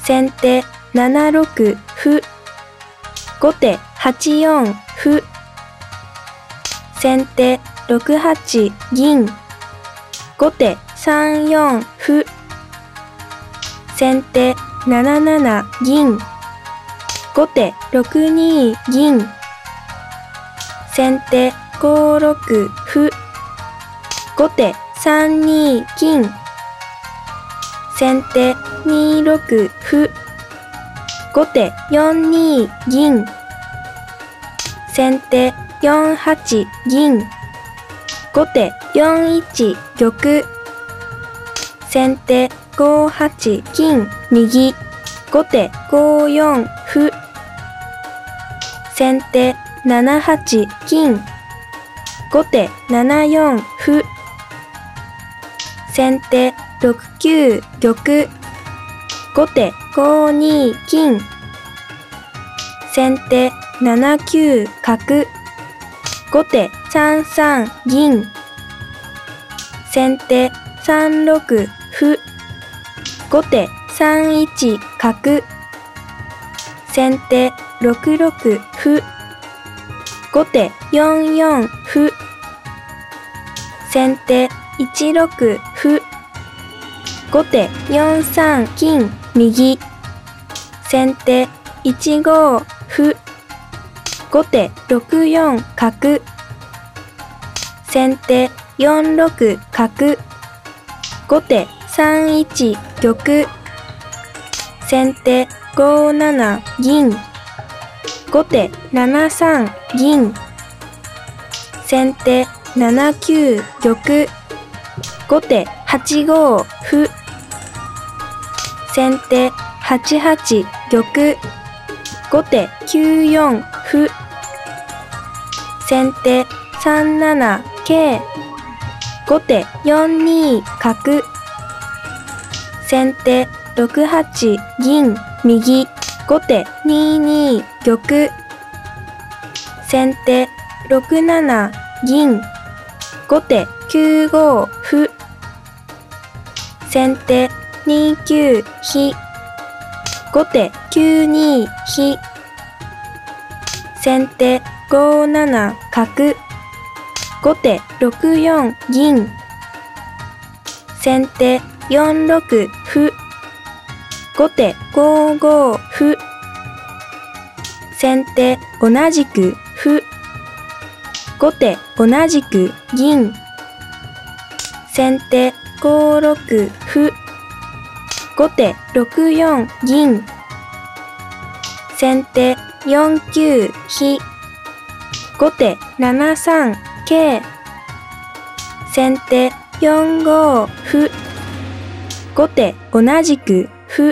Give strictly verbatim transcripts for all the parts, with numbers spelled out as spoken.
先手ななろく歩。後手はちよん歩。先手ろくはち銀。後手さんよん歩。先手なななな銀。後手ろくに銀。先手ごろく歩。後手さんに金。先手にろく歩。後手よんに銀。先手よんはち銀。後手よんいち玉。先手ごはち金右。後手ごよん歩。先手ななはち金。後手ななよん歩。先手ろくきゅう玉。後手ごに金。先手ななきゅう角。後手さんさん銀。先手さんろく歩。後手さんいち角。先手ろくろく歩。後手よんよん歩。先手いちろく歩。後手よんさん金右。先手いちご歩。後手ろくよん角。先手よんろく角。後手さんいち玉。先手ごなな銀。後手ななさん銀。先手ななきゅう玉。後手はちご歩。先手はちはち玉。後手きゅうよん歩。先手さんなな桂。後手よんに角。先手ろくはち銀右。後手にに玉。先手ろくなな銀。後手きゅうご歩。先手にきゅう飛。後手きゅうに飛。先手ごなな角。後手ろくよん銀。先手よんろく歩。後手ごご歩。先手同じく歩。後手同じく銀。先手ごろく歩。後手ろくよん銀。先手よんきゅう飛。後手ななさん桂。先手よんご歩。後手同じく歩。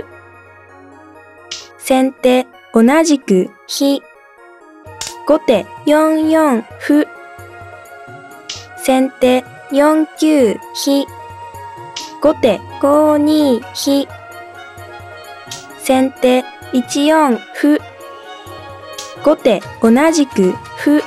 先手同じく飛。後手よんよん歩。先手よんきゅう飛。後手ごに飛。先手いちよん歩。後手同じく歩。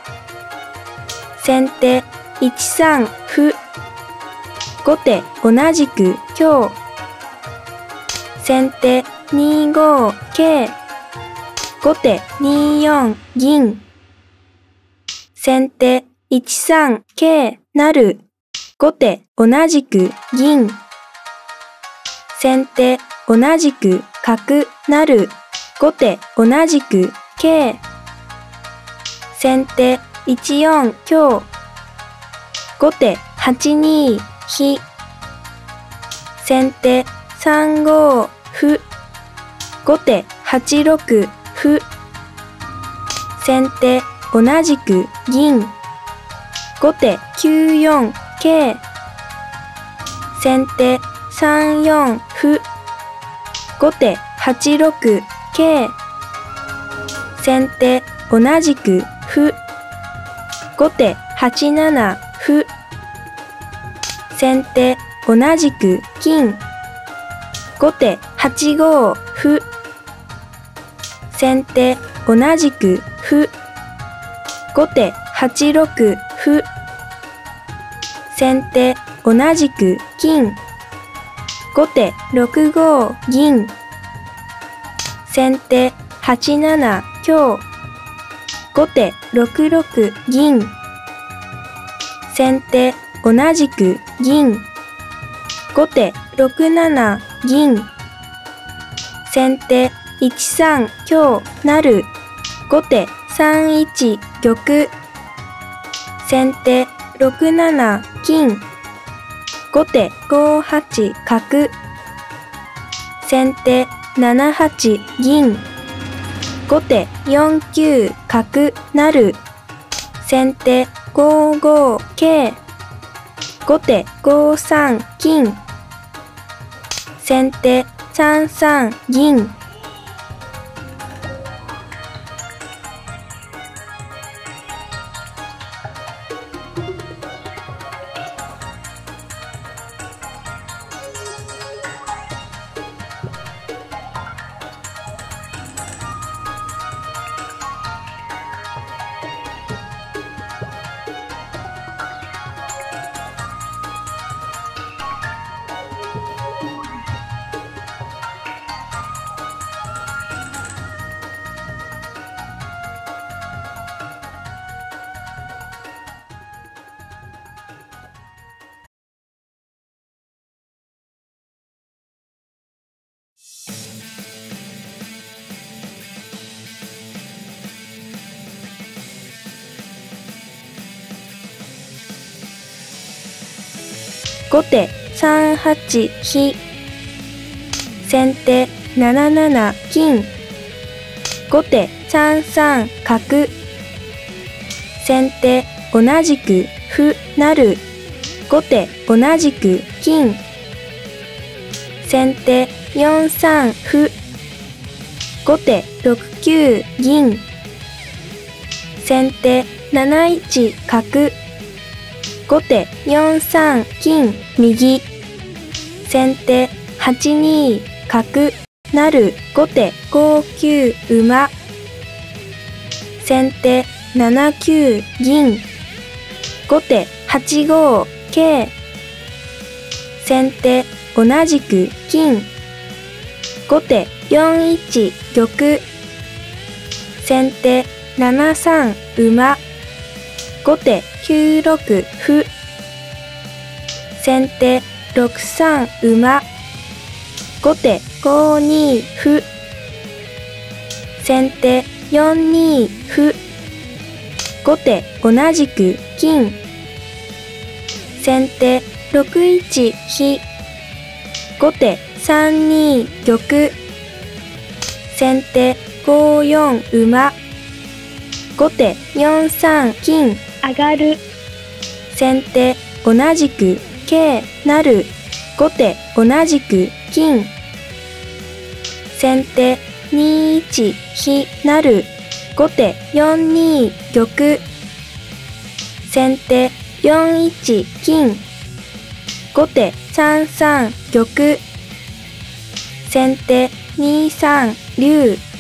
先手いちさん歩。後手同じく香。先手にご桂。後手によん銀。先手いちさん桂成。後手同じく銀。先手同じく角成。後手同じく桂。先手いちよん香。後手はちに飛。先手さんご歩。後手はちろく歩。先手同じく銀。後手きゅうよん桂。先手さんよん歩。後手はちろく桂。先手同じく歩。後手はちなな歩。先手同じく金。後手はちご歩。先手同じく歩。後手はちろく歩。先手同じく金。後手ろくご銀。 先手はちなな香。後手ろくろく銀。先手同じく銀。後手ろくなな銀。先手いちさん香成。後手さんいち玉。先手ろくなな金。後手ごはち角。先手ななはち銀。後手よんきゅう角成。先手ごご桂。後手ごさん金。先手さんさん銀。後手さんはち飛。先手なななな金。後手さんさん角。先手同じく歩成。後手同じく金。先手よんさん歩。後手ろくきゅう銀。先手なないち角。後手よんさん金右。先手はちに角成。後手ごきゅう馬。先手ななきゅう銀。後手はちご桂。先手同じく金。後手よんいち玉。先手ななさん馬。後手きゅうろく歩。先手ろくさん馬。後手ごに歩。先手よんに歩。後手同じく金。先手ろくいち飛。後手さんに玉。先手ごよん馬。後手よんさん金上がる。先手同じく桂成。後手同じく金。先手にいち飛成。後手よんに玉。先手よんいち金。後手さんさん玉。先手にさん竜。